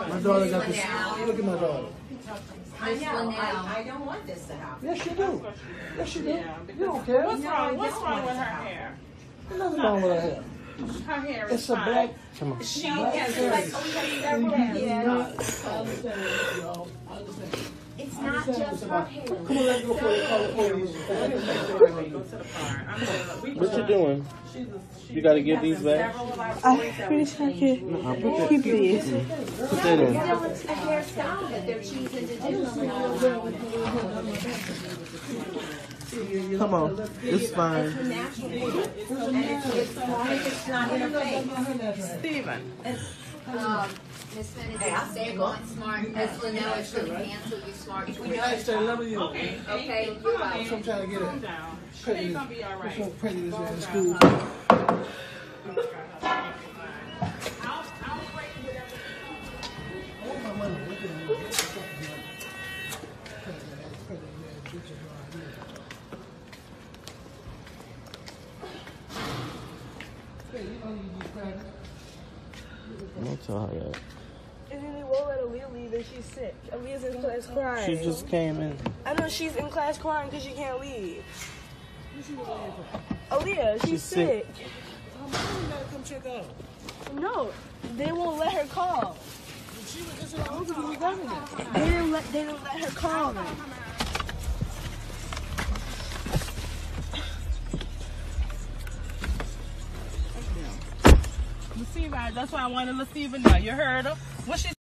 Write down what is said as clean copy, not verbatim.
My daughter got this. Look at my daughter. I know. I don't want this to happen. Yes, you do. Yes, you do. You don't care. What's wrong with her hair? There's nothing wrong with her hair. Her hair is It's a black. Come on. She has several It's It's not just her hair. Come on, let's go for the color. What you doing? You gotta give these back. I finished my kid. Keep these. Put that in. It's a hairstyle that they're choosing to do. Come on. It's fine. It's natural. And it's long as it's not in her face. Steven. Miss Bennett, they're going smart. Miss Linnell is going to cancel you smart. Okay. Okay, you're right. I'm trying to get it. She's gonna be all right. So prejudice in school. Don't tell her that. And then they won't let Aaliyah leave and she's sick. Aaliyah's in class crying. She just came in. I know she's in class crying because she can't leave. Aaliyah, she's sick. Come check out. No, they won't let her call. She was just in the office when we got in there. They didn't let her call them. That's why I wanted Lasiva know. You heard her? What she